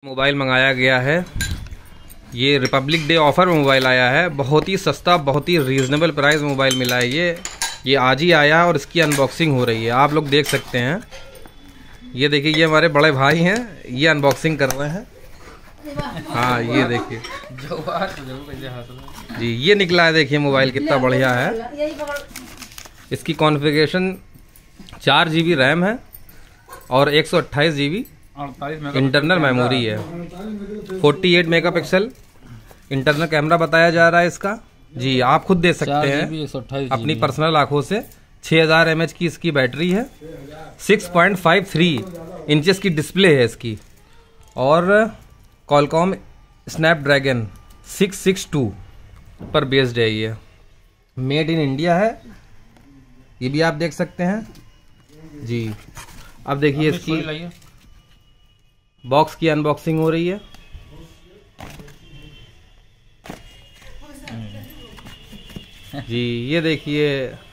Mobile मंगाया गया है। ये रिपब्लिक डे ऑफर में मोबाइल आया है। बहुत ही सस्ता, बहुत ही रीज़नेबल प्राइस में मोबाइल मिला है। ये आज ही आया है और इसकी अनबॉक्सिंग हो रही है। आप लोग देख सकते हैं। ये देखिए, ये हमारे बड़े भाई हैं, ये अनबॉक्सिंग कर रहे हैं। हाँ, ये देखिए जी, ये निकला है। देखिए मोबाइल कितना बढ़िया है। इसकी कॉन्फ़िगरेशन 4 GB रैम है और 128 GB इंटरनल मेमोरी है। 48 मेगापिक्सल इंटरनल कैमरा बताया जा रहा है इसका। जी, आप खुद दे सकते हैं अपनी पर्सनल आंखों से। 6000 mAh की इसकी बैटरी है। 6.53 इंचेस की डिस्प्ले है इसकी और कॉलकॉम स्नैपड्रैगन 662 पर बेस्ड है। ये मेड इन इंडिया है, ये भी आप देख सकते हैं जी। अब देखिए इसकी बॉक्स की अनबॉक्सिंग हो रही है। जी, ये देखिए,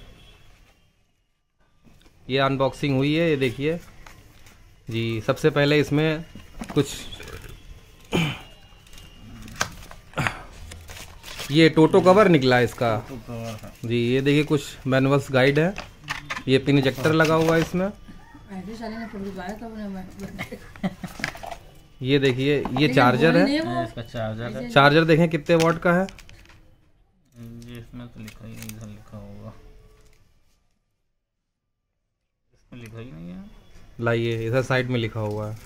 ये अनबॉक्सिंग हुई है। ये देखिए जी, सबसे पहले इसमें कुछ ये टोटो कवर निकला है इसका जी। ये देखिए कुछ मैनुअल्स गाइड है। ये पिन इंजेक्टर लगा हुआ है इसमें। ये देखिए, ये चार्जर है। इसका चार्जर है। चार्जर देखें कितने वॉट का है। इसमें तो लिखा ही नहीं, इधर लिखा होगा। इसमें लिखा ही नहीं है। लाइए, इधर साइड में लिखा हुआ है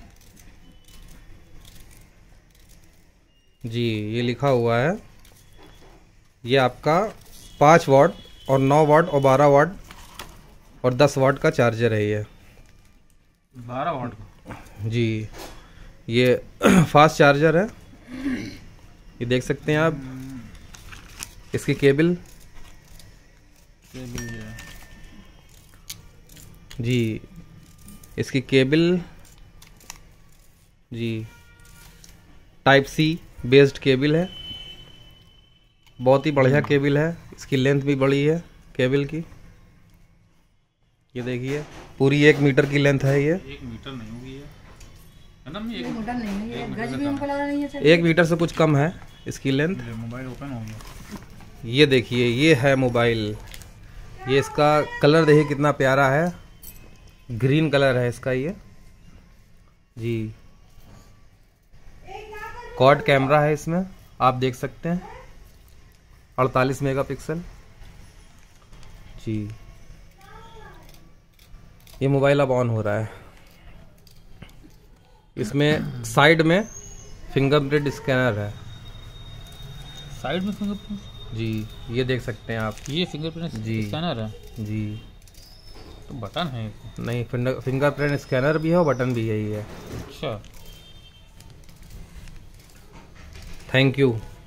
जी। ये लिखा हुआ है। ये आपका 5 वाट और 9 वाट और 12 वाट और 10 वाट का चार्जर है। ये 12 वाट का जी। ये फास्ट चार्जर है। ये देख सकते हैं आप। इसकी केबल जी, इसकी केबल जी टाइप सी बेस्ड केबल है। बहुत ही बढ़िया केबल है। इसकी लेंथ भी बड़ी है केबल की। ये देखिए, पूरी 1 मीटर की लेंथ है। ये 1 मीटर नहीं होगी है ना? 1 मीटर से कुछ कम है इसकी लेंथ। मोबाइल ओपन हो गया। ये देखिए, ये है मोबाइल। ये इसका कलर देखिए कितना प्यारा है। ग्रीन कलर है इसका ये जी। क्वाड कैमरा है इसमें, आप देख सकते हैं। 48 मेगापिक्सल जी। ये मोबाइल अब ऑन हो रहा है। इसमें साइड में फिंगरप्रिंट स्कैनर है। साइड में फिंगरप्रिंट जी, ये देख सकते हैं आप। ये फिंगरप्रिंट जी स्कैनर है जी। तो बटन है नहीं, फिंगरप्रिंट स्कैनर भी है और बटन भी है। ये अच्छा। Thank you.